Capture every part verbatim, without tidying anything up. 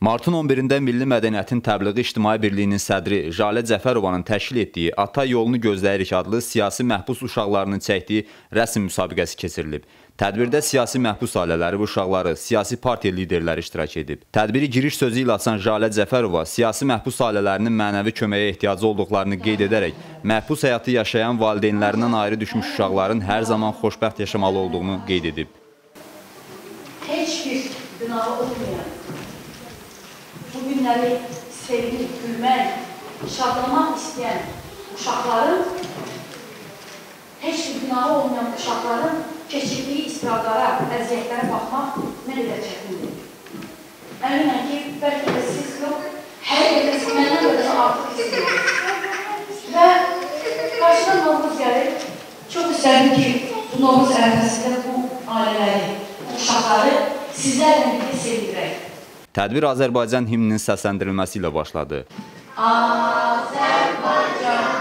Martın on birində Milli Mədəniyyətin Təbliği İctimai Birliyinin sədri Jalə Cəfərovanın təşkil etdiyi Ata yolunu gözləyirik adlı siyasi məhbus uşaqlarının çəkdiyi rəsm müsabiqəsi keçirilib. Tədbirdə siyasi məhbus ailələri və uşaqları, siyasi partiya liderləri iştirak edib. Tədbiri giriş sözü ilə açan Jalə Cəfərova siyasi məhbus ailələrinin mənəvi köməyə ehtiyacı olduqlarını qeyd edərək, məhbus həyatı yaşayan valideynlərindən ayrı düşmüş uşaqların hər zaman xoşbəxt yaşamalı olduğunu qeyd edib. Heç bir günahı olmayan, bu günləri sevdik, gülmək, şadlamaq istəyən uşaqların, heç bir günahı olmayan uşaqların keçirdiyi istiraflara, əziyyətlərə baxmaq nə qədər çətindir. Əminəm ki, bəlkə də siz yox, hər yerdə məndən qədər artıq istəyirsiniz. Və qarşıdan Novruz gəlir, çox istədim ki, bu Novruz ərəfəsində bu ailələri, bu uşaqları sizlərlə birlikdə sevindirək. Tədbir Azərbaycan himninin səsləndirilməsi ilə başladı. Azərbaycan,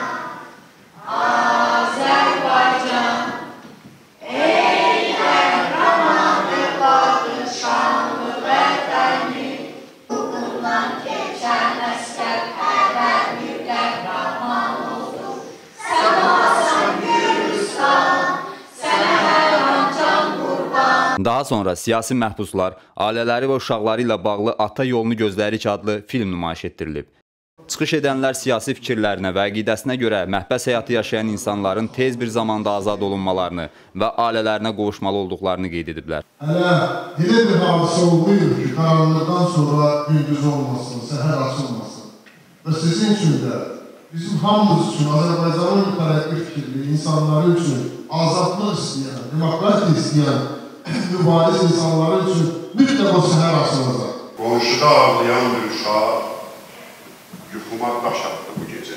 Azərbaycan, ey qəhrəman övladın şanlı vətəni, uğrundan keçən əsgər həvər bir qəhrəman oldu. Sən olasan Gürcistan, sənə hər an can qurban. Daha sonra siyasi məhbuslar, ailələri və uşaqları ilə bağlı Ata yolunu gözləyirik adlı film nümayiş etdirilib. Çıxış edənlər siyasi fikirlərinə və əqidəsinə görə məhbəs həyatı yaşayan insanların tez bir zamanda azad olunmalarını və ailələrinə qovuşmalı olduqlarını qeyd ediblər. Hələ elə bir hadisə olmayır ki, qaranlıqdan sonra gündüz olmasın, səhər açılmasın. Və sizin üçün də, bizim hamımız üçün, Azərbaycanın mütərəqqi fikirli insanları üçün, azadlıq istəyən, demokratiya istəyən, mübariz insanları üçün mütləq o səhər açılacaq. Qonşuda ağlayan bir uşaq yuxuma daş atdı bu gecə.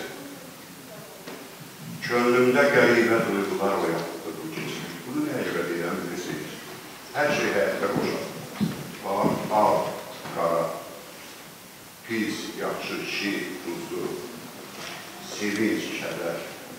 Könlümdə qəribə duyğular oyatdı bu gecə. Bunu nə görə deyirəm, bilirsiniz? Hər şey həyatda qoşar. Var, al, qara, pis, yaxşı, şir, tuzlu, sevinç, kədər.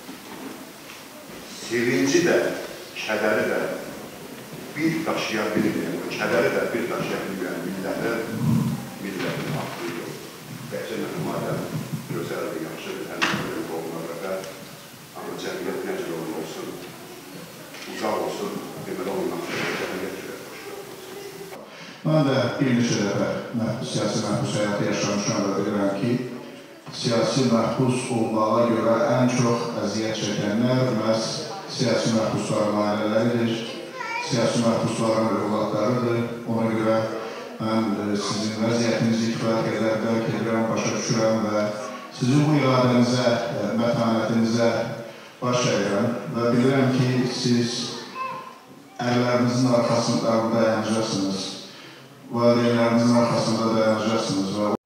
Sevinci də, kədəri də bir daşıya bilməyən, kədəri də bir daşıya bilməyən millətin, millətin haqqı yox. Bəlkə mənim madəm gözəldir, yaxşıdır, həmçinin olma qədər, amma cəmiyyət nə cür olun olsun, uzaq olsun, deməli olmaq üçün cəmiyyət cürət başlayaq. Mən də bir neçə dəfə siyasi məhbus həyatı yaşamışam və bilirəm ki, siyasi məhbus olmağa görə ən çox əziyyət çəkənlər məhz siyasi məhbusların ailələridir, siyasi məhbusların övladlarıdır. Ona görə mən sizin vəziyyətinizi kifayət qədər dərk edirəm, başa düşürəm və sizin bu iradənizə, mətanətinizə baş əyirəm və bilirəm ki, siz ərlərinizin arxasında dayanacaqsınız, valideynlərinizin arxasında dayanacaqsınız.